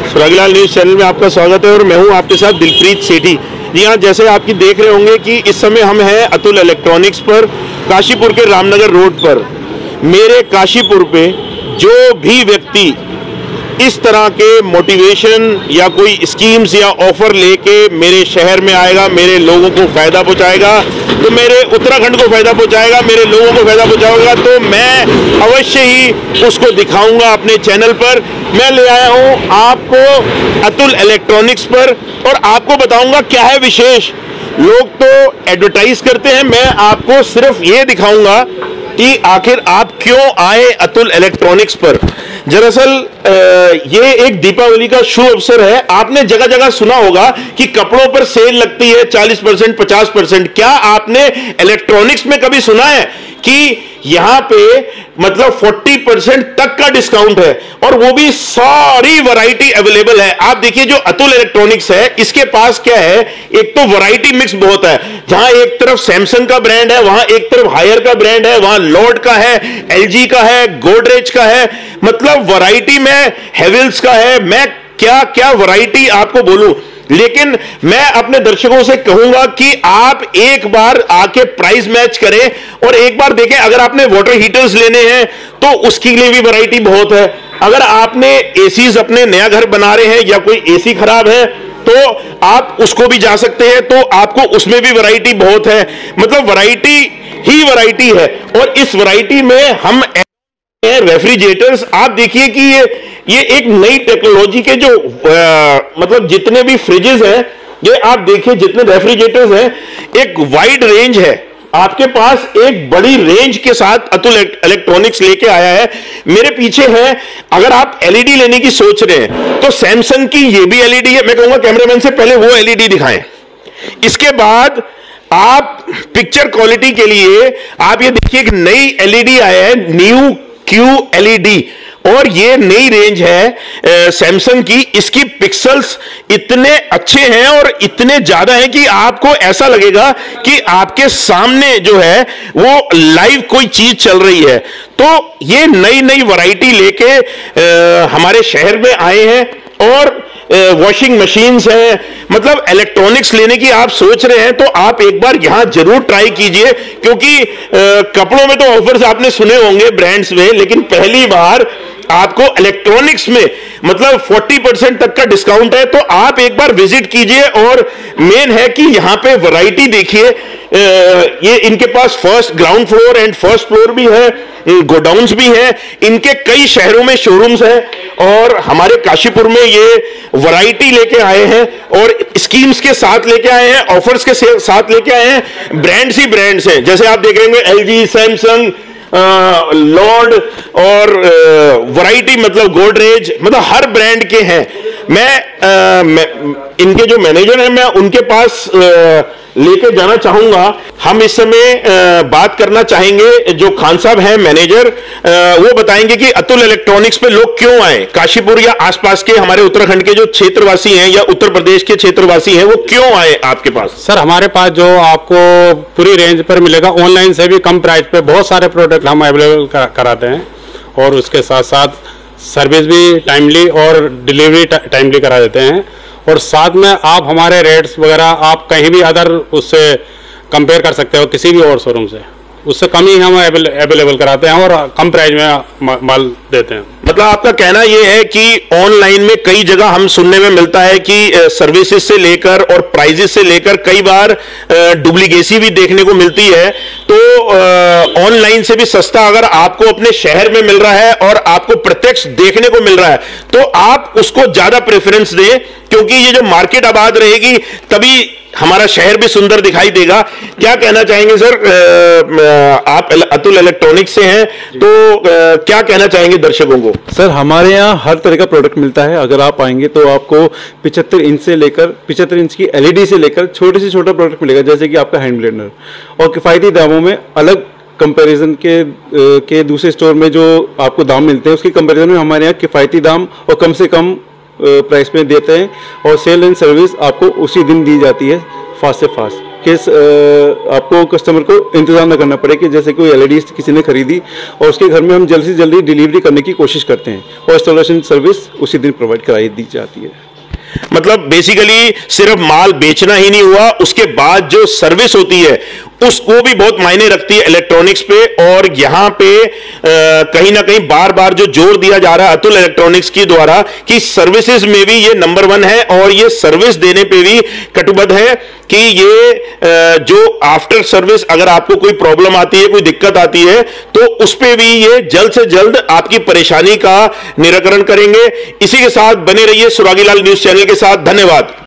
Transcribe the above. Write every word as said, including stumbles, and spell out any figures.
सुरागीलाल news channel में आपका स्वागत है और मैं हूं आपके साथ दिलप्रीत सेठी। जी हाँ, जैसे आपकी देख रहे होंगे कि इस समय हम हैं अतुल इलेक्ट्रॉनिक्स पर, काशीपुर के रामनगर रोड पर। मेरे काशीपुर पे जो भी व्यक्ति इस तरह के मोटिवेशन या कोई स्कीम्स या ऑफर लेके मेरे शहर में आएगा, मेरे लोगों को फायदा पहुंचाएगा, तो मेरे उत्तराखंड को फायदा पहुंचाएगा, मेरे लोगों को फायदा पहुंचाएगा, तो मैं अवश्य ही उसको दिखाऊंगा अपने चैनल पर। मैं ले आया हूं आपको अतुल इलेक्ट्रॉनिक्स पर और आपको बताऊंगा क्या है विशेष। लोग तो एडवर्टाइज करते हैं, मैं आपको सिर्फ ये दिखाऊंगा कि आखिर आप क्यों आए अतुल इलेक्ट्रॉनिक्स पर। दरअसल ये एक दीपावली का शुभ अवसर है। आपने जगह जगह सुना होगा कि कपड़ों पर सेल लगती है चालीस परसेंट पचास परसेंट। क्या आपने इलेक्ट्रॉनिक्स में कभी सुना है कि यहां पे मतलब चालीस परसेंट तक का डिस्काउंट है और वो भी सारी वैरायटी अवेलेबल है। आप देखिए जो अतुल इलेक्ट्रॉनिक्स है इसके पास क्या है, एक तो वैरायटी मिक्स बहुत है। जहां एक तरफ सैमसंग का ब्रांड है, वहां एक तरफ हायर का ब्रांड है, वहां लॉर्ड का है, एलजी का है, गोदरेज का है, मतलब वैरायटी में हेवेल्स का है। मैं क्या क्या वैरायटी आपको बोलूं, लेकिन मैं अपने दर्शकों से कहूंगा कि आप एक बार आके प्राइस मैच करें और एक बार देखें। अगर आपने वाटर हीटर्स लेने हैं तो उसके लिए भी वैरायटी बहुत है। अगर आपने एसीज अपने नया घर बना रहे हैं या कोई एसी खराब है तो आप उसको भी जा सकते हैं, तो आपको उसमें भी वैरायटी बहुत है। मतलब वैरायटी ही वैरायटी है। और इस वैरायटी में हम रेफ्रिजरेटर्स, आप देखिए कि ये ये एक नई टेक्नोलॉजी के जो आ, मतलब जितने भी फ्रिजेस हैं, ये आप देखिए जितने रेफ्रिजरेटर्स हैं, एक वाइड रेंज है। आपके पास एक बड़ी रेंज के साथ अतुल इलेक्ट्रॉनिक्स लेके आया है। मेरे पीछे है, अगर आप एलईडी लेने की सोच रहे हैं तो सैमसंग की ये भी एलईडी है। मैं कहूंगा कैमरामैन से पहले वो एलईडी दिखाएं। इसके बाद आप पिक्चर क्वालिटी के लिए आप ये देखिए एक नई एलईडी आया है, न्यू क्यू एलईडी, और ये नई रेंज है सैमसंग की। इसकी पिक्सल्स इतने अच्छे हैं और इतने ज्यादा हैं कि आपको ऐसा लगेगा कि आपके सामने जो है वो लाइव कोई चीज चल रही है। तो ये नई नई वैरायटी लेके हमारे शहर में आए हैं। और वॉशिंग मशीन्स हैं, मतलब इलेक्ट्रॉनिक्स लेने की आप सोच रहे हैं तो आप एक बार यहां जरूर ट्राई कीजिए, क्योंकि कपड़ों में तो ऑफर्स आपने सुने होंगे ब्रांड्स में, लेकिन पहली बार आपको इलेक्ट्रॉनिक्स में मतलब चालीस परसेंट तक का डिस्काउंट है। तो आप एक बार विजिट कीजिए। और मेन है कि यहां पे वैरायटी देखिए, ये इनके पास first ground floor and first floor भी है, गोडाउन्स भी हैं, इनके कई शहरों में शोरूम्स हैं और हमारे काशीपुर में ये वैरायटी लेके आए हैं और स्कीम्स के साथ लेके आए हैं, ऑफर्स के साथ लेके आए हैं। ब्रांड्स ही ब्रांड्स हैं, जैसे आप देखेंगे एलजी, सैमसंग, लॉर्ड और वैरायटी मतलब गोदरेज, मतलब हर ब्रांड के हैं। मैं, आ, मैं इनके जो मैनेजर हैं मैं उनके पास लेके जाना चाहूंगा। हम इस समय आ, बात करना चाहेंगे, जो खान साहब हैं मैनेजर, आ, वो बताएंगे कि अतुल इलेक्ट्रॉनिक्स पे लोग क्यों आए। काशीपुर या आसपास के हमारे उत्तराखंड के जो क्षेत्रवासी हैं या उत्तर प्रदेश के क्षेत्रवासी हैं वो क्यों आए आपके पास। सर हमारे पास जो आपको पूरी रेंज पर मिलेगा, ऑनलाइन से भी कम प्राइस पे बहुत सारे प्रोडक्ट हम अवेलेबल कराते हैं और उसके साथ साथ सर्विस भी टाइमली और डिलीवरी टाइमली करा देते हैं। और साथ में आप हमारे रेट्स वगैरह आप कहीं भी अदर उससे कंपेयर कर सकते हो, किसी भी और शोरूम से, उससे कम ही हम अवेलेबल कराते हैं और कम प्राइस में माल देते हैं। मतलब आपका कहना यह है कि ऑनलाइन में कई जगह हम सुनने में मिलता है कि सर्विसेज से लेकर और प्राइजेस से लेकर कई बार डुप्लीकेसी भी देखने को मिलती है। तो ऑनलाइन से भी सस्ता अगर आपको अपने शहर में मिल रहा है और आपको प्रत्यक्ष देखने को मिल रहा है तो आप उसको ज्यादा प्रेफरेंस दें, क्योंकि ये जो मार्केट आबाद रहेगी तभी हमारा शहर भी सुंदर दिखाई देगा। क्या कहना चाहेंगे सर, आप अतुल इलेक्ट्रॉनिक्स से हैं तो क्या कहना चाहेंगे दर्शकों को। सर हमारे यहाँ हर तरह का प्रोडक्ट मिलता है। अगर आप आएंगे तो आपको पिचहत्तर इंच से लेकर पिचहत्तर इंच की एलईडी से लेकर छोटे से छोटा प्रोडक्ट मिलेगा, जैसे कि आपका हैंड ब्लेंडर, और किफ़ायती दामों में। अलग कंपैरिजन के के दूसरे स्टोर में जो आपको दाम मिलते हैं उसके कंपैरिजन में हमारे यहाँ किफ़ायती दाम और कम से कम प्राइस में देते हैं और सेल एंड सर्विस आपको उसी दिन दी जाती है, फास्ट से फास्ट। कि आपको कस्टमर को इंतजार न करना पड़े कि जैसे कोई एलईडी किसी ने खरीदी और उसके घर में हम जल्दी से जल्दी डिलीवरी करने की कोशिश करते हैं और इंस्टॉलेशन सर्विस उसी दिन प्रोवाइड कराई दी जाती है। मतलब बेसिकली सिर्फ माल बेचना ही नहीं हुआ, उसके बाद जो सर्विस होती है उसको भी बहुत मायने रखती है इलेक्ट्रॉनिक्स पे। और यहां पे आ, कहीं ना कहीं बार बार जो जोर दिया जा रहा है अतुल इलेक्ट्रॉनिक्स की द्वारा कि सर्विसेज में भी ये नंबर वन है और ये सर्विस देने पे भी कटिबद्ध है कि ये आ, जो आफ्टर सर्विस अगर आपको कोई प्रॉब्लम आती है, कोई दिक्कत आती है, तो उस पे भी ये जल्द से जल्द आपकी परेशानी का निराकरण करेंगे। इसी के साथ बने रहिए सुरागीलाल न्यूज चैनल के साथ। धन्यवाद।